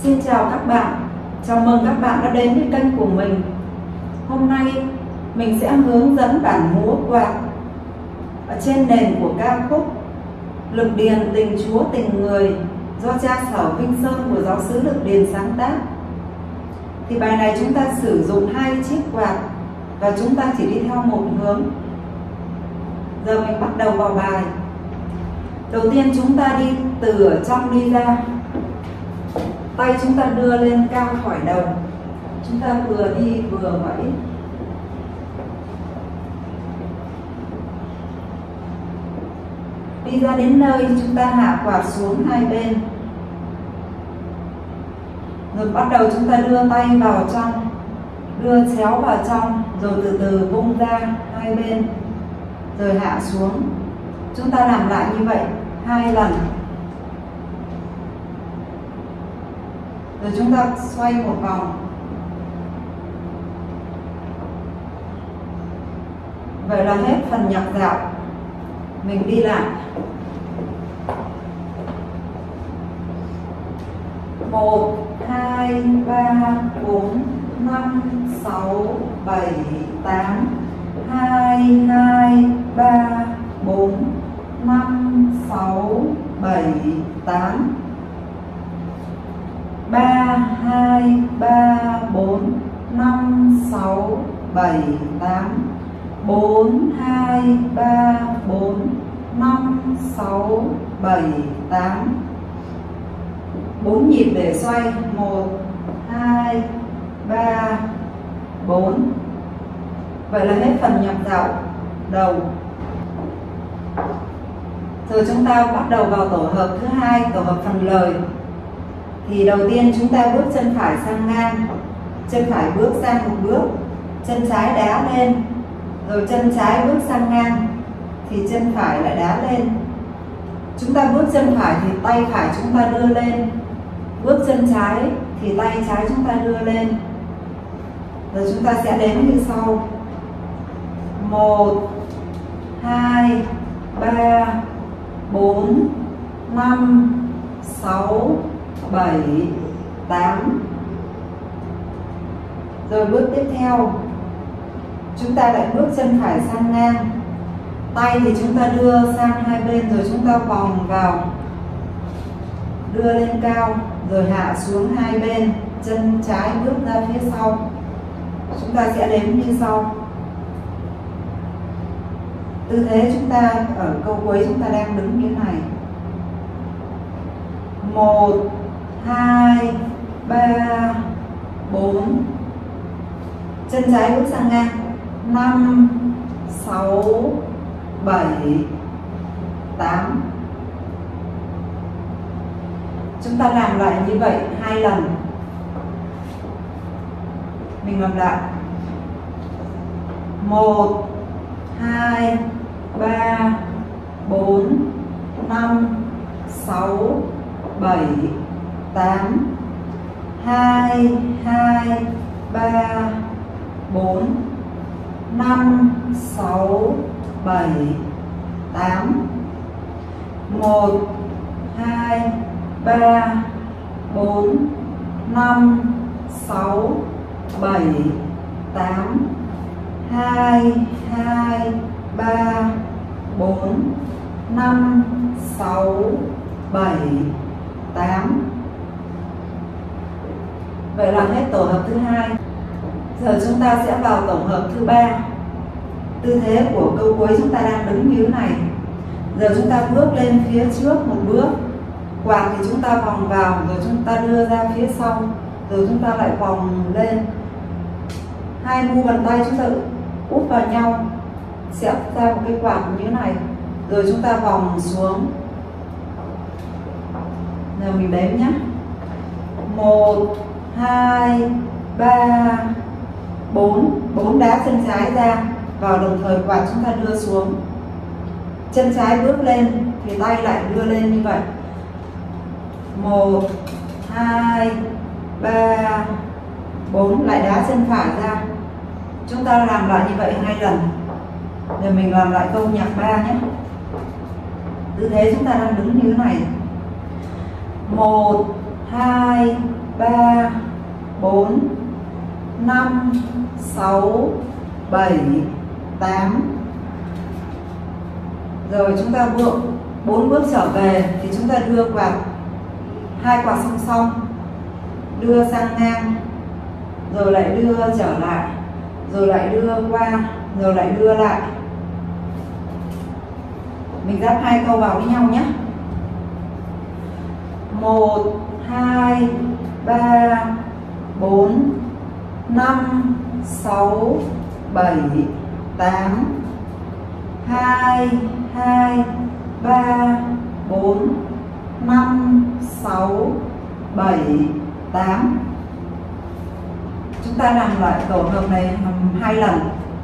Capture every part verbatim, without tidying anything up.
Xin chào các bạn, chào mừng các bạn đã đến với kênh của mình. Hôm nay mình sẽ hướng dẫn bản múa quạt ở trên nền của ca khúc Lực Điền Tình Chúa Tình Người do cha Sở Vinh Sơn của giáo xứ Lực Điền sáng tác. Thì bài này chúng ta sử dụng hai chiếc quạt và chúng ta chỉ đi theo một hướng. Giờ mình bắt đầu vào bài. Đầu tiên chúng ta đi từ ở trong đi ra. Tay chúng ta đưa lên cao khỏi đầu. Chúng ta vừa đi vừa vẫy. Đi ra đến nơi chúng ta hạ quạt xuống hai bên. Rồi bắt đầu chúng ta đưa tay vào trong, đưa chéo vào trong, rồi từ từ vung ra hai bên, rồi hạ xuống. Chúng ta làm lại như vậy hai lần. Rồi chúng ta xoay một vòng. Vậy là hết phần nhạc dạo. Mình đi lại. Một, hai, ba, bốn, năm, sáu, bảy, tám. Hai, hai, ba, bốn, năm, sáu, bảy, tám. Ba, hai, ba, bốn, năm, sáu, bảy, tám. Bốn, hai, ba, bốn, năm, sáu, bảy, tám. Bốn nhịp để xoay. Một, hai, ba, bốn. Vậy là hết phần nhạc dạo đầu. Rồi chúng ta bắt đầu vào tổ hợp thứ hai, tổ hợp phần lời. Thì đầu tiên chúng ta bước chân phải sang ngang, chân phải bước sang một bước, chân trái đá lên, rồi chân trái bước sang ngang thì chân phải lại đá lên. Chúng ta bước chân phải thì tay phải chúng ta đưa lên, bước chân trái thì tay trái chúng ta đưa lên. Rồi chúng ta sẽ đếm như sau: một, hai, ba, bốn, năm, sáu, bảy, tám. Rồi bước tiếp theo chúng ta lại bước chân phải sang ngang, tay thì chúng ta đưa sang hai bên, rồi chúng ta vòng vào, đưa lên cao, rồi hạ xuống hai bên, chân trái bước ra phía sau. Chúng ta sẽ đếm như sau. Tư thế chúng ta ở câu cuối chúng ta đang đứng như thế này. Một, hai, ba, bốn. Chân trái bước sang ngang. Năm, sáu, bảy, tám. Chúng ta làm lại như vậy hai lần. Mình làm lại. Một, hai, ba, bốn, năm, sáu, bảy, tám. Hai, hai, ba, bốn, năm, sáu, bảy, tám. Một, hai, ba, bốn, năm, sáu, bảy, tám. Hai, hai, ba, bốn, năm, sáu, bảy, tám. Vậy là hết tổ hợp thứ hai. Giờ chúng ta sẽ vào tổng hợp thứ ba. Tư thế của câu cuối chúng ta đang đứng như thế này. Giờ chúng ta bước lên phía trước một bước. Quạt thì chúng ta vòng vào, rồi chúng ta đưa ra phía sau, rồi chúng ta lại vòng lên. Hai mu bàn tay chúng ta úp vào nhau, sẽ ra một cái quạt như thế này. Rồi chúng ta vòng xuống. Giờ mình đếm nhé. Một, hai, ba, bốn. Bốn đá chân trái ra, vào đồng thời quạt chúng ta đưa xuống. Chân trái bước lên thì tay lại đưa lên như vậy. Một, hai, ba, bốn. Lại đá chân phải ra. Chúng ta làm lại như vậy hai lần. Rồi mình làm lại câu nhạc ba nhé. Tư thế chúng ta đang đứng như thế này. Một, hai, ba, bốn, năm, sáu, bảy, tám. Rồi chúng ta bước bốn bước trở về thì chúng ta đưa quạt, hai quạt song song, đưa sang ngang, rồi lại đưa trở lại, rồi lại đưa qua, rồi lại đưa lại. Mình ghép hai câu vào với nhau nhé. Một, hai, ba, bốn, năm, sáu, bảy, tám. Hai, hai, ba, bốn, năm, sáu, bảy, tám. Chúng ta làm lại tổ hợp này hai lần.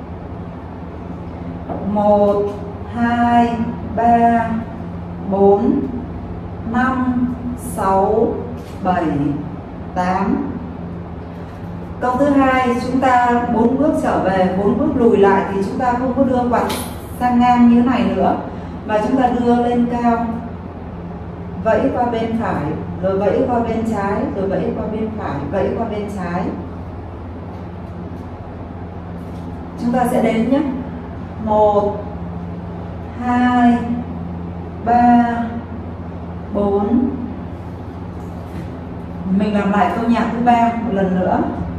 Một, hai, ba, bốn, năm, sáu, bảy, tám. Câu thứ hai chúng ta bốn bước trở về, bốn bước lùi lại thì chúng ta không có đưa quạt sang ngang như thế này nữa, mà chúng ta đưa lên cao, vẫy qua bên phải, rồi vẫy qua bên trái, rồi vẫy qua bên phải, vẫy qua bên trái. Chúng ta sẽ đếm nhé. Một, hai, ba, bốn. Mình làm lại câu nhạc thứ ba một lần nữa.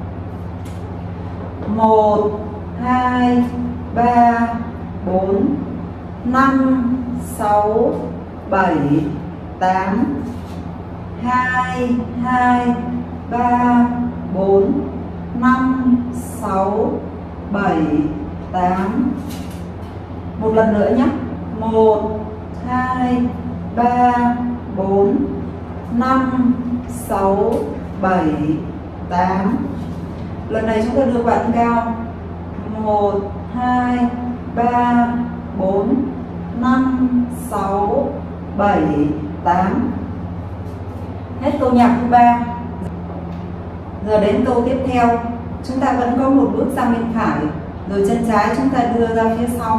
Một, hai, ba, bốn, năm, sáu, bảy, tám. Hai, hai, ba, bốn, năm, sáu, bảy, tám. Một lần nữa nhé. Một, hai, ba, bốn, năm, sáu, bảy, tám. Lần này chúng ta đưa quạt cao. Một, hai, ba, bốn, năm, sáu, bảy, tám. Hết câu nhạc thứ ba. Giờ đến câu tiếp theo. Chúng ta vẫn có một bước sang bên phải, rồi chân trái chúng ta đưa ra phía sau.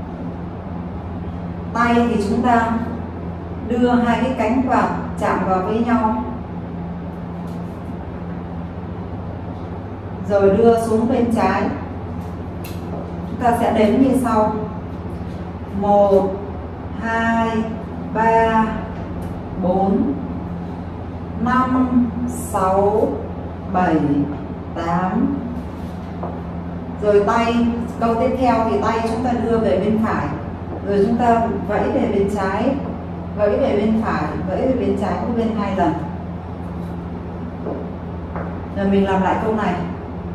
Tay thì chúng ta đưa hai cái cánh quạt chạm vào với nhau, rồi đưa xuống bên trái. Chúng ta sẽ đếm như sau. Một, hai, ba, bốn, năm, sáu, bảy, tám. Rồi tay, câu tiếp theo thì tay chúng ta đưa về bên phải, rồi chúng ta vẫy về bên trái, vẫy về bên phải, vẫy về bên trái của bên hai lần. Rồi mình làm lại câu này.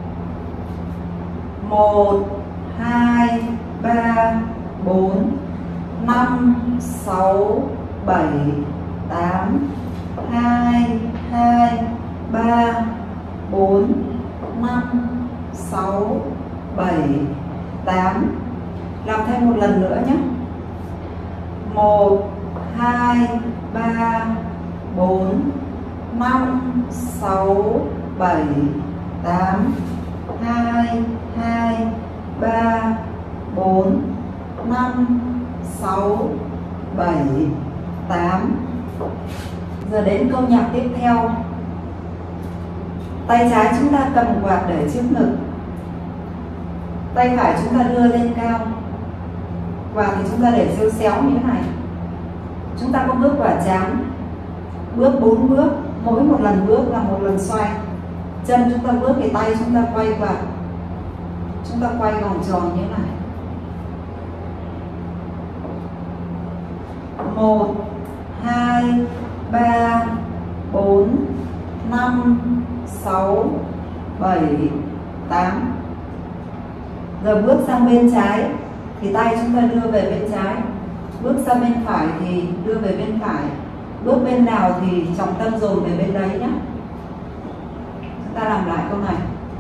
Một, hai, ba, bốn, năm, sáu, bảy, tám. Hai, hai, ba, bốn, năm, sáu, bảy, tám. Làm thêm một lần nữa nhé. Một, hai, ba, bốn, năm, sáu, bảy, tám. Hai, hai, ba, bốn, năm, sáu, bảy, tám. Giờ đến câu nhạc tiếp theo. Tay trái chúng ta cầm quạt để trước ngực, tay phải chúng ta đưa lên cao. Quạt thì chúng ta để xéo xéo như thế này. Chúng ta có bước quả tráng, bước bốn bước, mỗi một lần bước là một lần xoay. Chân chúng ta bước thì tay chúng ta quay quạt, chúng ta quay vòng tròn như thế này. Một, hai, ba, bốn, năm, sáu, bảy, tám. Giờ bước sang bên trái thì tay chúng ta đưa về bên trái, bước sang bên phải thì đưa về bên phải, bước bên nào thì trọng tâm dồn về bên đấy nhé. Chúng ta làm lại câu này.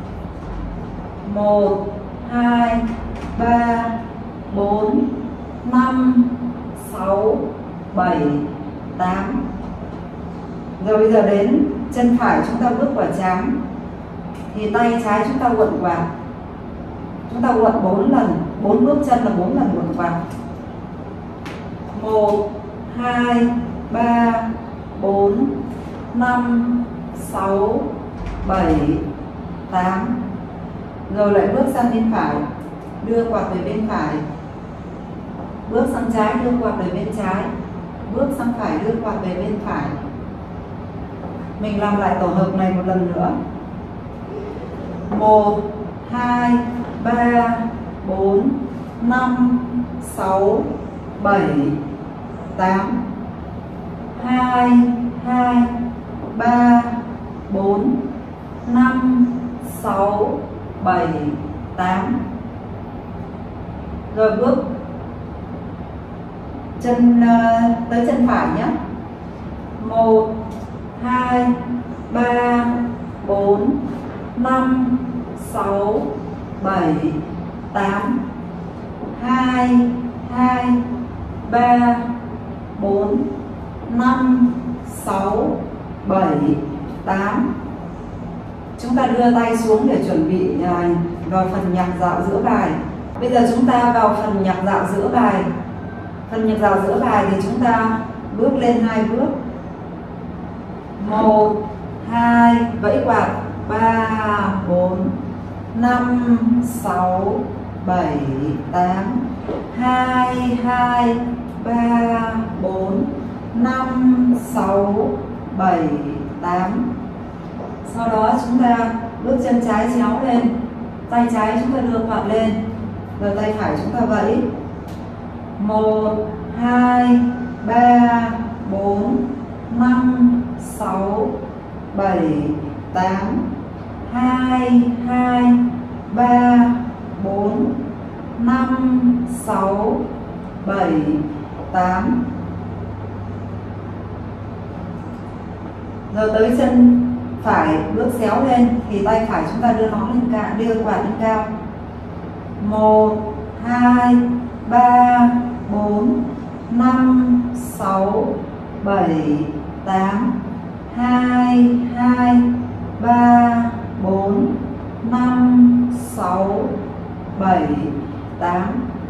Một, hai, ba, bốn, năm, sáu, bảy, tám. Rồi bây giờ đến chân phải chúng ta bước quả tráng thì tay trái chúng ta quận quạt. Chúng ta quận bốn lần, bốn bước chân là bốn lần quận quạt. Một, hai, ba, bốn, năm, sáu, bảy, tám. Rồi lại bước sang bên phải, đưa quạt về bên phải. Bước sang trái, đưa quạt về bên trái. Bước sang phải, đưa quạt về bên phải. Mình làm lại tổ hợp này một lần nữa. một, hai, ba, bốn, năm, sáu, bảy, tám. hai, hai, ba, bốn, năm, sáu, bảy, tám. Rồi bước chân uh, tới chân phải nhé. một, hai, ba, bốn, năm, sáu, bảy, tám. hai, hai, ba, bốn, năm, sáu, bảy, tám. Chúng ta đưa tay xuống để chuẩn bị vào phần nhạc dạo giữa bài. Bây giờ chúng ta vào phần nhạc dạo giữa bài. Phần nhạc dạo giữa bài thì chúng ta bước lên hai bước. một, hai, vẫy quạt. ba, bốn, năm, sáu, bảy, tám. hai, hai, ba, bốn, năm, sáu, bảy, tám. Sau đó chúng ta bước chân trái chéo lên. Tay trái chúng ta đưa quạt lên. Rồi tay phải chúng ta vẫy. một, hai, ba, bốn, năm, sáu, bảy, tám. hai, hai, ba, bốn, năm, sáu, bảy, tám. Rồi tới chân phải bước xéo lên thì tay phải chúng ta đưa nó lên cao, đưa quạt lên cao. một, hai, ba, bốn, năm, sáu, bảy, tám. hai, hai, ba, bốn, năm, sáu, bảy, tám.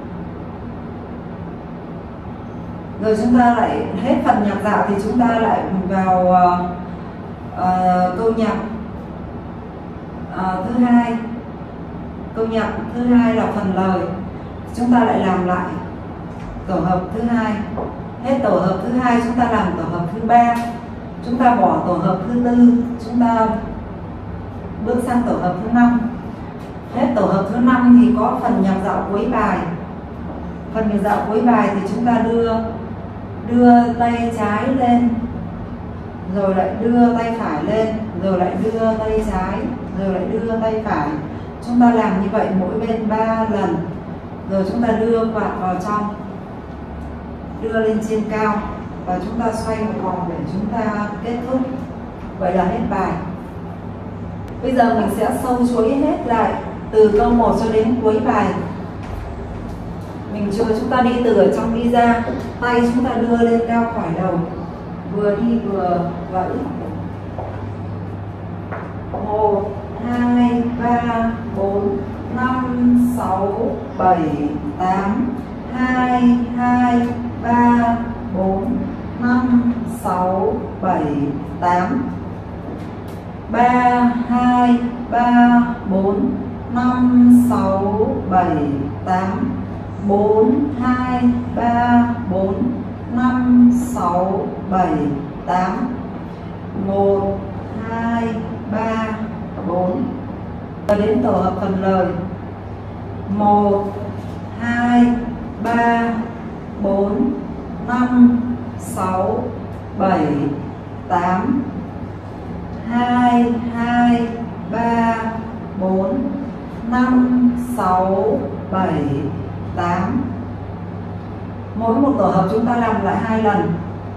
Rồi chúng ta lại hết phần nhạc dạo thì chúng ta lại vào uh, uh, câu nhạc uh, thứ hai. Câu nhạc thứ hai là phần lời. Chúng ta lại làm lại tổ hợp thứ hai. Hết tổ hợp thứ hai chúng ta làm tổ hợp thứ ba. Chúng ta bỏ tổ hợp thứ tư, chúng ta bước sang tổ hợp thứ năm. Hết tổ hợp thứ năm thì có phần nhạc dạo cuối bài. Phần nhạc dạo cuối bài thì chúng ta đưa đưa tay trái lên, rồi lại đưa tay phải lên, rồi lại đưa tay trái, rồi lại đưa tay phải. Chúng ta làm như vậy mỗi bên ba lần. Rồi chúng ta đưa quạt vào trong, đưa lên trên cao và chúng ta xoay một vòng để chúng ta kết thúc. Vậy là hết bài. Bây giờ mình sẽ sâu chuỗi hết lại từ câu một cho đến cuối bài. Mình chưa chúng ta đi từ ở trong đi ra, tay chúng ta đưa lên cao khỏi đầu, vừa đi vừa vẫy. một, hai, ba, bốn, năm, sáu, bảy, tám. hai, hai, ba, bốn, năm, sáu, bảy, tám. ba, hai, ba, bốn, năm, sáu, bảy, tám. bốn, hai, ba, bốn, năm, sáu, bảy, tám. một, hai, ba, bốn. Rồi đến tổ hợp phần lời. một, hai, ba, bốn, năm, sáu, bảy, tám. hai, hai, ba, bốn, năm, sáu, bảy, tám. Mỗi một tổ hợp chúng ta làm lại hai lần.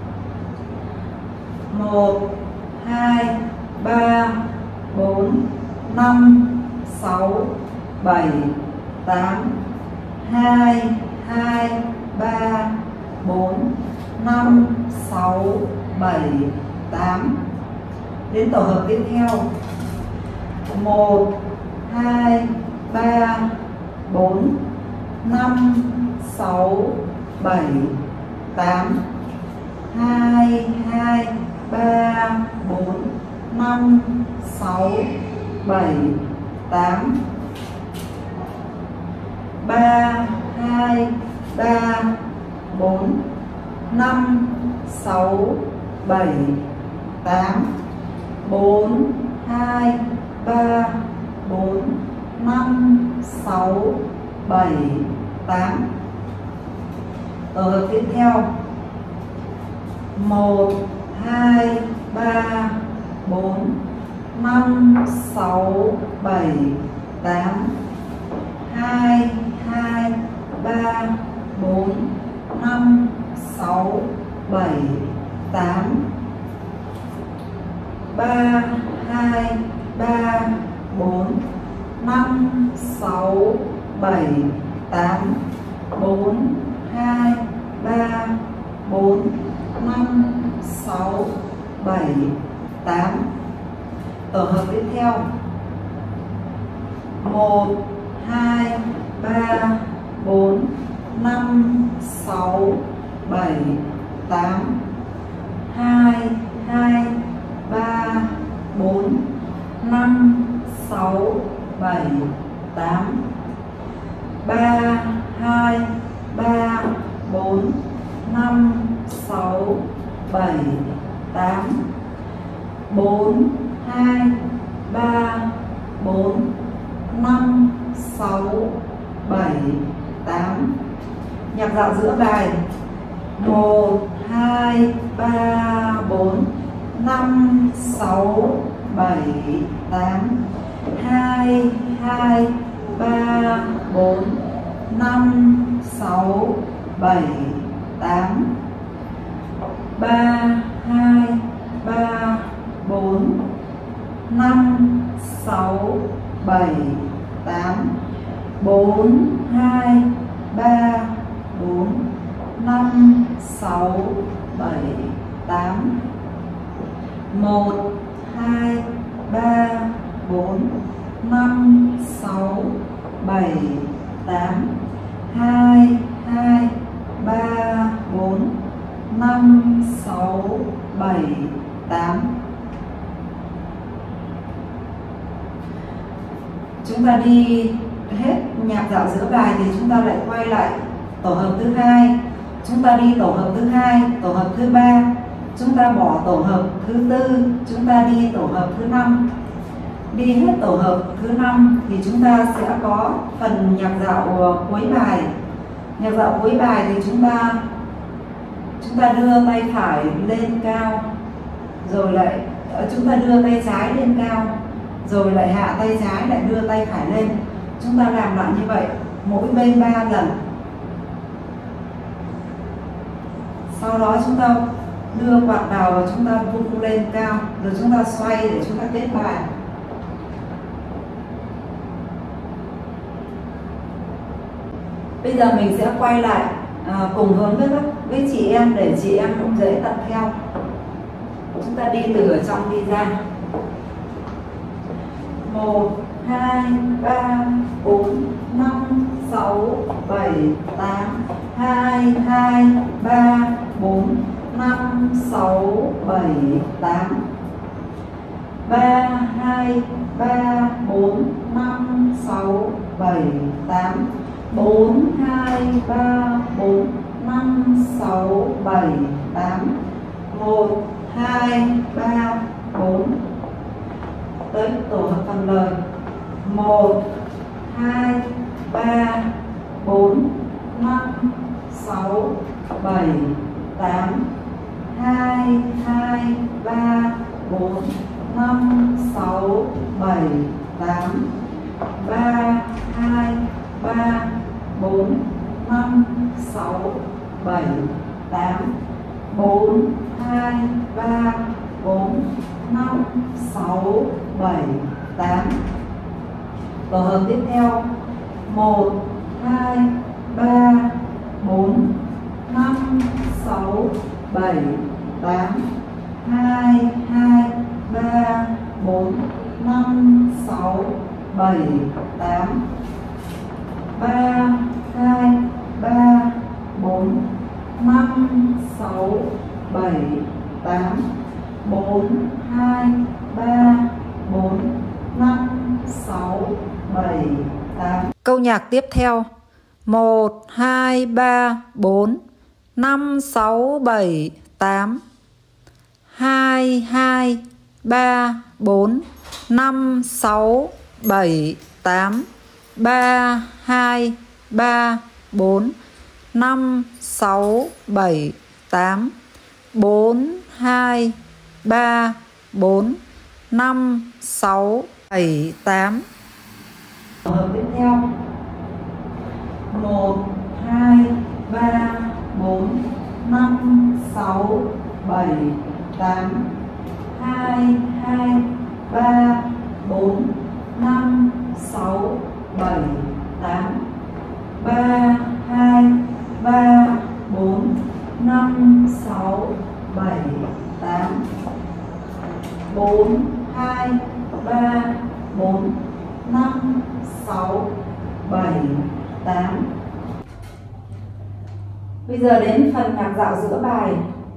một, hai, ba, bốn, năm, sáu, bảy, tám. hai, hai, ba, bốn, năm, sáu, bảy, tám. Đến tổ hợp tiếp theo. một, hai, ba, bốn, năm, sáu, bảy, tám. hai, hai, ba, bốn, năm, sáu, bảy, tám. Ba, hai, ba, bốn, năm, sáu, bảy, tám. Bốn, hai, ba, bốn, năm, sáu, bảy, tám. Tổ hợp tiếp theo một, hai, ba, bốn, năm, sáu, bảy, tám. Hai, hai, ba, bốn, năm, sáu, bảy, tám. Ba, hai, ba, bốn, năm, sáu, bảy, tám. Bốn, hai, ba, bốn, năm, sáu, bảy, tám. Tổ hợp tiếp theo một, hai, ba, bốn, năm, sáu, bảy, tám. Hai, hai, ba, bốn, năm, sáu, bảy, tám. Ba, hai, ba, bốn, năm, sáu, bảy, tám. Bốn, hai, ba, bốn, năm, sáu, bảy, tám. Nhạc dạo giữa bài một, hai, ba, bốn, năm, sáu, bảy, tám. Hai, hai, ba, bốn, năm, sáu, bảy, tám. Ba, hai, ba, bốn, năm, sáu, bảy, tám. Bốn, hai, ba, bốn, năm, sáu, bảy, tám. Một, hai, ba, bốn, năm, sáu, bảy, tám. Hai, hai, ba, bốn, năm, sáu, bảy, tám. Chúng ta đi hết nhạc dạo giữa bài thì chúng ta lại quay lại tổ hợp thứ hai. Chúng ta đi tổ hợp thứ hai, tổ hợp thứ ba. Chúng ta bỏ tổ hợp thứ tư, chúng ta đi tổ hợp thứ năm. Đi hết tổ hợp thứ năm thì chúng ta sẽ có phần nhạc dạo cuối bài. Nhạc dạo cuối bài thì chúng ta chúng ta đưa tay phải lên cao, rồi lại chúng ta đưa tay trái lên cao, rồi lại hạ tay trái, lại đưa tay phải lên. Chúng ta làm lại như vậy mỗi bên ba lần. Sau đó chúng ta đưa quạt vào và chúng ta vung lên cao, rồi chúng ta xoay để chúng ta kết bài. Bây giờ mình sẽ quay lại à, cùng hướng với các với chị em để chị em cũng dễ tập theo. Chúng ta đi từ ở trong đi ra. Một, hai, ba, bốn, năm, sáu, bảy, tám. Hai, hai, ba, bốn, năm, sáu, bảy, tám. Ba, hai, ba, bốn, năm, sáu, bảy, tám. Bốn, hai, ba, bốn, năm, sáu, bảy, tám. Một, hai, ba, bốn. Tới tổ hợp phần lời. Một, hai, ba, bốn, năm, sáu, bảy, tám. Hai, hai, ba, bốn, năm, sáu, bảy, tám. Ba, hai, ba, bốn, năm, sáu, bảy, tám. Bốn, hai, ba, bốn, năm, sáu, bảy, tám. Tổ hợp tiếp theo. Một, hai, ba, bốn, năm, sáu, bảy, tám. Hai, hai, ba, bốn, năm, sáu, bảy, tám. Ba, hai, ba, bốn, năm, sáu, bảy, tám. bốn, hai, ba, bốn, năm, sáu, bảy, tám. Câu nhạc tiếp theo. một, hai, ba, bốn, năm, sáu, bảy, tám. hai, hai, ba, bốn, năm, sáu, bảy, tám. ba, hai, ba, bốn, năm, sáu, bảy, tám. bốn, hai, ba, bốn, năm, sáu, bảy, tám. Tổ hợp tiếp theo. một, hai, ba, bốn, năm, sáu, bảy, tám. hai, hai, ba, bốn, năm, sáu, bảy, tám. ba, hai, ba, bốn, năm, sáu, bảy, tám. bốn, hai, ba, bốn, năm, sáu, bảy, tám. Bây giờ đến phần nhạc dạo giữa bài.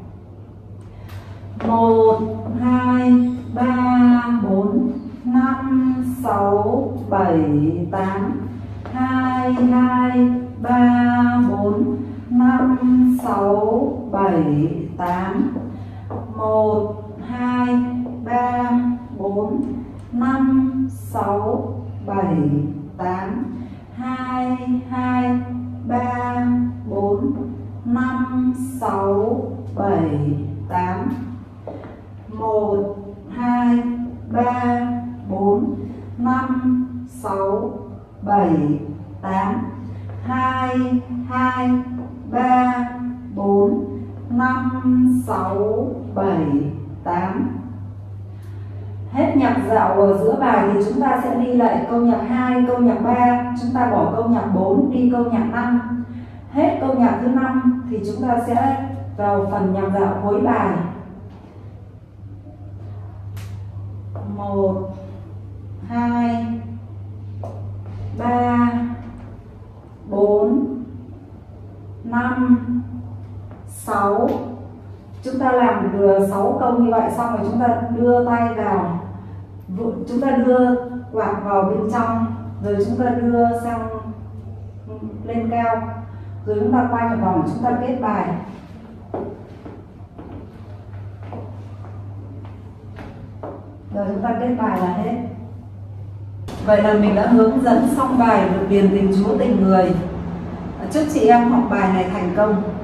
một, hai, ba, bốn, năm, sáu, bảy, tám. hai, hai, ba, bốn, năm, sáu, bảy, tám. một, hai, ba, bốn, năm, sáu, bảy, tám. hai, hai, ba, bốn, năm, sáu, bảy, tám. một, hai, ba, bốn, năm, sáu, bảy, tám. hai, hai, ba, bốn, năm, sáu, bảy, tám. Hết nhạc dạo ở giữa bài thì chúng ta sẽ đi lại câu nhạc hai, câu nhạc ba. Chúng ta bỏ câu nhạc bốn, đi câu nhạc năm. Hết câu nhạc thứ năm thì chúng ta sẽ vào phần nhạc dạo cuối bài. một, hai, ba, bốn, năm, sáu. Chúng ta làm được sáu câu như vậy, xong rồi chúng ta đưa tay vào, chúng ta đưa quạt vào bên trong, rồi chúng ta đưa sang lên cao, rồi chúng ta quay một vòng, chúng ta kết bài. Rồi chúng ta kết bài là hết. Vậy là mình đã hướng dẫn xong bài được điền tình Chúa tình người. Chúc chị em học bài này thành công.